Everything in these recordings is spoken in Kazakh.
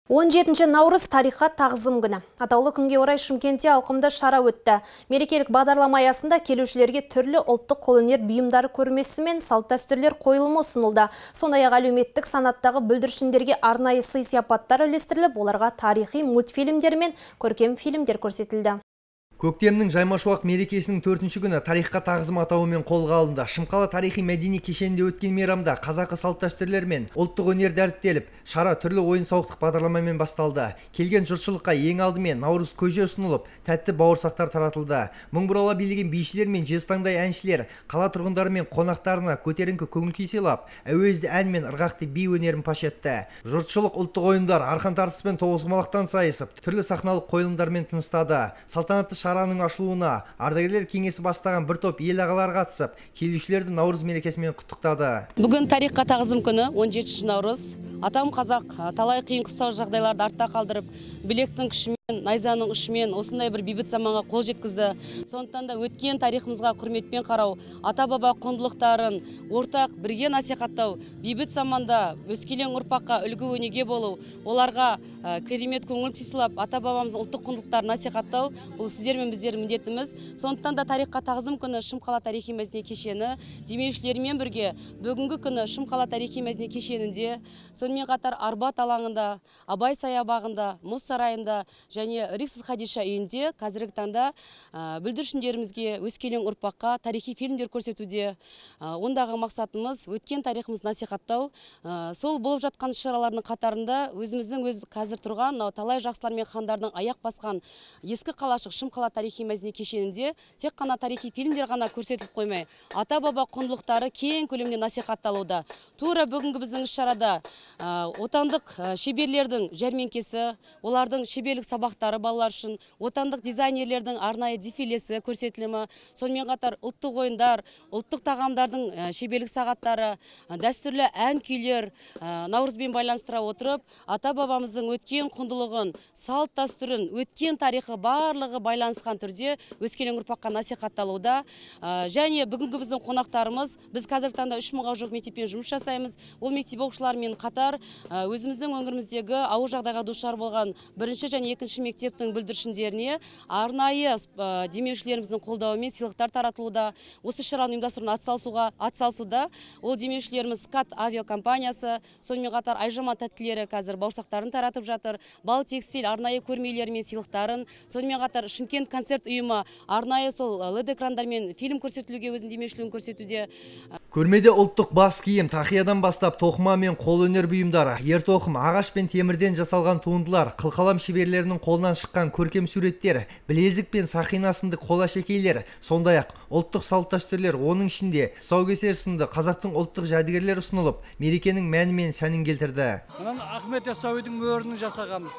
17 наурыз тарихқа тағзым күні. Атаулы күнге орай Шымкентте ауқымды шара өтті. Мерекелік бағдарлама аясында келушілерге түрлі ұлттық қолөнер бұйымдары көрмесі мен салт-дәстүрлер қойылымы ұсынылды. Сондай-ақ әлеуметтік санаттағы бүлдіршіндерге арнайы сый-сияпаттар үлестіріліп, оларға тарихи мультфильмдер мен көркем фильмдер көрсетілді. Көктемнің жаймашуақ мерекесінің 4-ші күні тарихқа тағзым атауымен қолға алынды. Шымқала тарихи мәдени кешенінде өткен мейрамда қазақы салт-дәстүрлер мен ұлттық өнер дәріптеліп, шара түрлі ойын-сауықтық бағдарламамен басталды. Келген жұртшылыққа ең алдымен наурыз көже ұсынылып, тәтті бауырсақтар таратылды. Мың бұрала билеген бишілер мен жезтаңдай әншілер қала тұрғындары мен қонақтарына көтеріңкі көңіл-күй сыйлап, әуезді ән мен ырғақты би өнерін паш етті. Жұртшылық ұлттық ойындар, арқан тартысы мен тоғызқұмалақтан сайысып, түрлі сахналық қойылымдармен тыныстады. Салтанатты шараның ашылуына ардагерлер кеңесі бастаған бір топ ел ағалары қатысып, келушілерді наурыз мерекесімен құттықтады. Бүгін тарихқа тағзым күні 17 наурыз. Атам қазақ талай қиын қыстау жағдайларды артта қалдырып, білектің күшімен, найзаның ұшымен осындай бір бейбіт заманға қол жеткізді. Сондықтан да өткен тарихымызға құрметпен қарау, ата-баба құндылықтарын ортақ бірге насихаттау, бейбіт заманда өскелең ұрпаққа үлгі өнеге болу, оларға керемет көңіл күй сыйлап, ата-бабамыздың ұлттық құндылықтарын насихаттау, бұл сіздер мен біздер міндетіміз. Сондықтан да тарихқа тағзым күні Шымқала тарихи мәдени кешені демеушілермен бірге бүгінгі күні Шымқала тарихи мәдени кешенінде, сонымен қатар Арбат алаңында, Абай саябағында, Мұз сарайында және Риксіз Хадиша үйінде қазіргі таңда бүлдіршіндерімізге, өскелең ұрпаққа тарихи фильмдер көрсетуде. Ондағы мақсатымыз өткен тарихымызды насихаттау. Сол болып жатқан шаралардың қатарында өзіміздің қазір тұрған талай жақсылар мен хандардың аяқ басқан ескі қалашық Шымқала тарихи мәдени кешенінде тек қана тарихи фильмдер ғана көрсетіліп қоймай, ата-баба құндылықтары кең көлемде насихатталуда. Тура бүгінгі біздің іс-шарада отандық шеберлердің жәрмеңкесі, олардың шеберлік сабақтары балалар үшін, отандық дизайнерлердің арнайы дефилесі көрсетілімі, сонымен қатар ұлттық ойындар, ұлттық тағамдардың шеберлік сағаттары, дәстүрлі ән күйлер наурызбен байланыстыра отырып, ата-бабамыздың өткен құндылығын, салт дәстүрін, өткен тарихы барлығы байланысқан түрде өскелең ұрпаққа насихатталуда. Және бүгінгі біздің қонақтарымыз, біз қазіргі таңда 3000-ға жуық мектеппен жұмыс жасаймыз. Ол мектеп оқушыларымен қатар өзіміздің өңіріміздегі ауыр жағдайға душар болған 1-ші және 2-ші мектептің бүлдіршіндеріне арнайы демеушілеріміздің қолдауымен сыйлықтар таратылуда. Осы шараны ұйымдастыруға атсалысуда. Ол демеушілеріміз Скат авиакомпаниясы, сонымен қатар Айжаман тәттілері қазір бауырсақтарын таратып жатыр. Бал текстиль арнайы көрмелері мен сыйлықтарын, сонымен қатар Шымкент концерт ұйымы арнайы сол LED экрандармен фильм көрсетілуге өзінің демеушілігін көрсетуде. Көрмеде ұлттық бас киім, тақиядан бастап тоқыма мен қолөнер бұйымдары, ертоқым, ағаш пен темірден жасалған туындылар, қылқалам шеберлерінің қолынан шыққан көркем суреттер, білезік пен сақина сынды қолашекейлер, сондай-ақ ұлттық салт-дәстүрлер, оның ішінде тұсаукесер сынды қазақтың ұлттық жәдігерлер ұсынылып, мерекенің мәні мен сәнін келтірді. Мынаны Ахмет Яссауидің мөрінің жасағанбыз.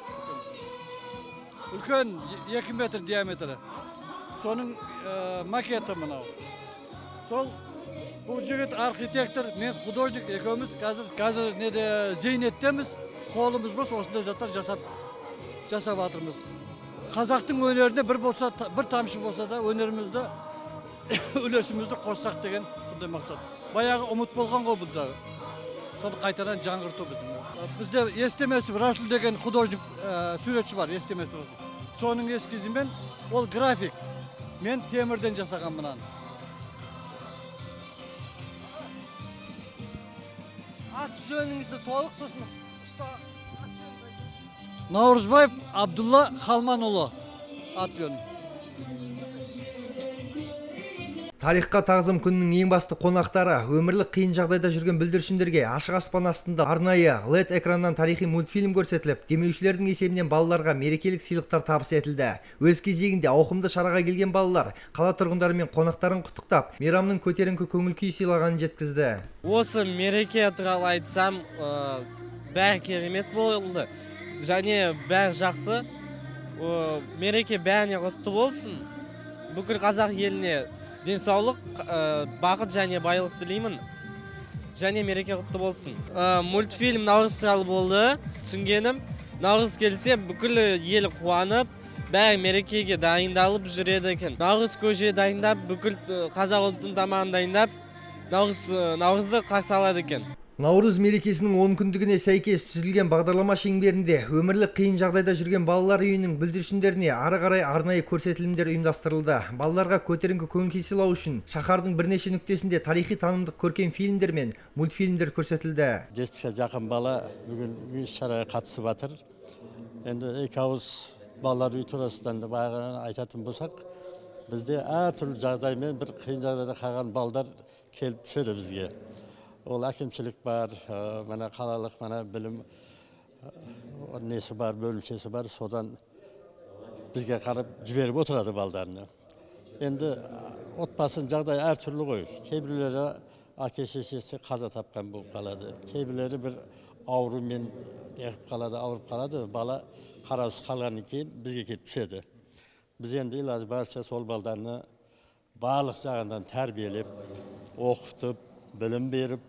Үлкен 2 метр диаметрі. Соның макеті мынау. Сол бұл жігіт архитектор, мен художник екеуміз қазір неде зейнеттеміз, қолымыз бос осындай заттар жасап жатырмыз. Қазақтың өнеріне бір тамшы болса да өнерімізді үлесімізді қоссақ деген сондай мақсат. Баяғы ұмыт болған ғой бұнда. Соны қайтадан жаңғырту біздің. Бізде Естемесов Расул деген художник суретші бар, Естемесов. Соның ескізімен ол график. Мен темірден жасаған мұнаны. Ат жөніңізді толық сосын ұста Наурызбаев Абдулла Халманұлы ат жөні. Тарихқа тағзым күнінің ең басты қонақтары өмірлік қиын жағдайда жүрген бүлдіршіндерге ашық аспан астында арнайы LED экраннан тарихи мультфильм көрсетіліп, демеушілердің есебінен балаларға мерекелік сыйлықтар табыс етілді. Өз кезегінде ауқымды шараға келген балалар қала тұрғындары мен қонақтарын құттықтап, мейрамның көтеріңкі көңіл күй сыйлағанын жеткізді. Осы мереке туралы айтсам, бәрі керемет болды. Және бәрі жақсы. Мереке бәріне құтты болсын. Бүкіл қазақ еліне денсаулық, бақыт және байлық тілеймін. Және мереке құтты болсын. Мультфильм наурыз туралы болды. Түсінгенім, наурыз келсе бүкіл ел қуанып, бәрі мерекеге дайындалып жүреді екен. Наурыз көже дайындап, бүкіл қазақ ұлттың тамағын дайындап, наурызды қарсы алады екен. Наурыз мерекесінің 10 күндігіне сәйкес түзілген бағдарлама шеңберінде өмірлік қиын жағдайда жүрген балалар үйінің бүлдіршіндеріне ары қарай арнайы көрсетілімдер ұйымдастырылды. Балаларға көтеріңкі көңіл сыйлау үшін шаһардың бірнеше нүктесінде тарихи танымдық көркем фильмдер мен мультфильмдер көрсетілді. 70-ге жақын бала бүгін іс-шараға қатысып жатыр. Енді екі ауыз балалар үй турасынан да баяғыдан айтатын болсақ, бізде әртүрлі жағдаймен бір қиын жағдайда қалған балдар келіп түседі бізге. Ол әкімшілік бар, мына қалалық, мына білім несі бар, бөлімшесі бар, содан бізге қарап жіберіп отырады балдарыны. Енді отбасының жағдай әртүрлі ғой. Кейбіреулері әке-шешесі қаза тапқан болып қалады. Кейбіреулері бір аурумен ауырып қалады. Бала қараусыз қалғаннан кейін бізге келіп түседі. Біз енді илажы барша сол балдарыны барлық жағынан тәрбиелеп, оқытып, білім беріп,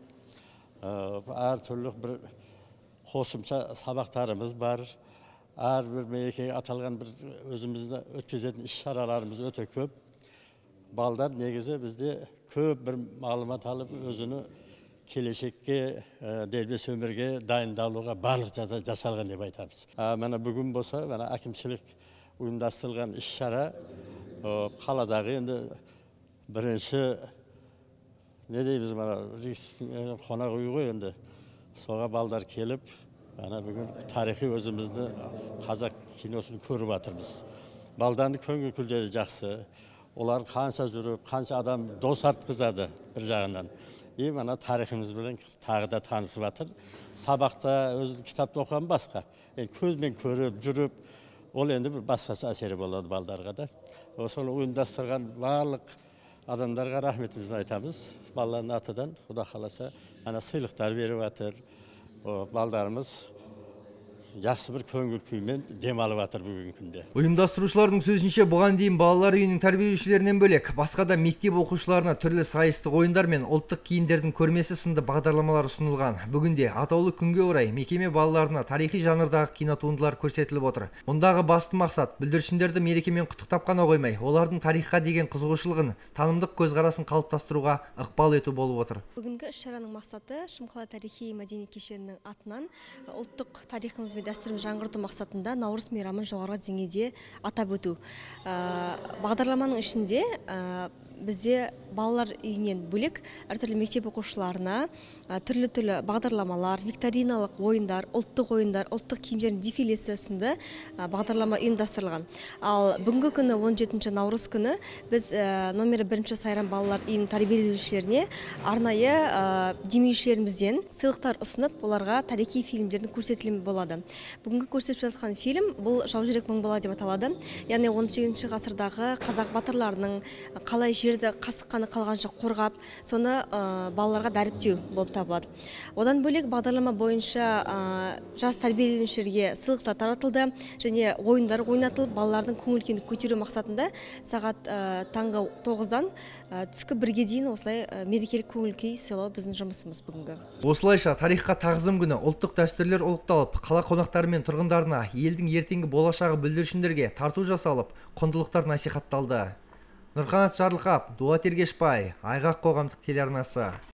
әртүрлі бір қосымша сабақтарымыз бар. Әрбір мерекеге аталған бір өзімізді өткізетін іс-шараларымыз өте көп. Балдар негізі бізде көп бір мағлұмат алып, өзіні келешекке, дербес өмірге дайындалуға барлық жағдай жасалған деп айтамыз. Мына бүгін болса, мына әкімшілік ұйымдастырылған іс-шара қаладағы енді бірінші не дейміз, қонақ үй ғой енді. Соға балдар келіп, бүгін тарихи өзімізді қазақ киносын көріп жатырмыз. Балдардың көңіл күйлері жақсы. Олар қанша жүріп, қанша адам дос артқызады бір жағынан. Мана тарихымыз білен тағы да танысып жатыр. Сабақта өзі кітапты оқыған басқа. Көзмен көріп, жүріп, ол енді бір басқаша әсері болады балдарға да. Осыны ұйымдастырған барлық адамдарға рахметімізді айтамыз. Балалардың атыдан, Құда қаласа, сыйлықтар беріп жатыр. Балдарымыз жақсы бір көңіл күймен демалып жатыр бүгінгі күнде. Ұйымдастырушылардың сөзінше бұған дейін балалар үйінің тәрбиеленушілерінен бөлек, басқа да мектеп оқушыларына түрлі сайыстық ойындар мен ұлттық киімдердің көрмесі сынды бағдарламалар ұсынылған. Бүгінде атаулы күнге орай мекеме балаларына тарихи жанрдағы кинотуындылар көрсетіліп отыр. Мұндағы басты мақсат бүлдіршіндерді мерекемен құттықтап қана қоймай, олардың тарихқа деген қызығушылығын, танымдық көзқарасын қалыптастыруға ықпал ету болып отыр. Бүгінгі іс-шараның мақсаты Шымқала тарихи-мәдени кешенінің атынан ұлттық тарихымыз дәстүрін жаңғырту мақсатында Наурыз мейрамын жоғары деңгейде атап өту. Бағдарламаның ішінде бізде балалар үйінен бөлек әртүрлі мектеп оқушыларына түрлі бағдарламалар, викториналық ойындар, ұлттық киімдердің дефилесі сынды бағдарлама ұйымдастырылған. Ал бүгінгі күні 17 наурыз күні біз номері 1 Сайрам балалар үйінің тәрбиеленушілеріне арнайы демеушілерімізден сыйлықтар ұсынып, оларға тарихи фильмдердің көрсетілімі болады. Бүгінгі көрсетіп жатқан фильм бұл «Жау жүрек мың бала» деп аталады. Яғни 18 ғасырдағы қазақ батырларының қалай жерді қасыққаны қалғанша қорғап, соны балаларға дәріптеу болып табылады. Одан бөлек бағдарлама бойынша жас тәрбиеленушілерге сыйлықтар таратылды және ойындар ойнатылып, балалардың көңіл күйін көтеру мақсатында сағат таңғы 9-дан түскі 1-ге дейін осылай мерекелік көңіл күй сыйлау біздің жұмысымыз бүгінгі. Осылайша тарихқа тағзым күні ұлттық дәстүрлер ұлықталып, қала қонақтары мен тұрғындарына елдің ертеңгі болашағы бүлдіршіндерге тарту жасалып, құндылықтар насихатталды. Нұрқанат Жарылқап, Дулат Ергешбай, Айғақ қоғамдық телеарнасы.